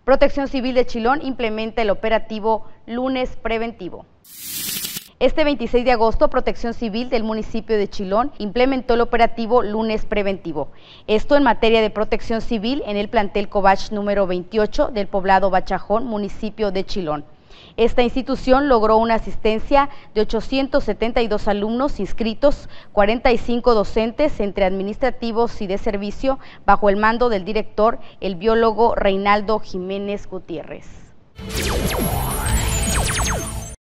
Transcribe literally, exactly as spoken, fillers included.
Protección Civil de Chilón implementa el operativo Lunes Preventivo. Este veintiséis de agosto, Protección Civil del municipio de Chilón implementó el operativo Lunes Preventivo. Esto en materia de protección civil en el plantel Covach número veintiocho del poblado Bachajón, municipio de Chilón. Esta institución logró una asistencia de ochocientos setenta y dos alumnos inscritos, cuarenta y cinco docentes entre administrativos y de servicio, bajo el mando del director, el biólogo Reinaldo Jiménez Gutiérrez.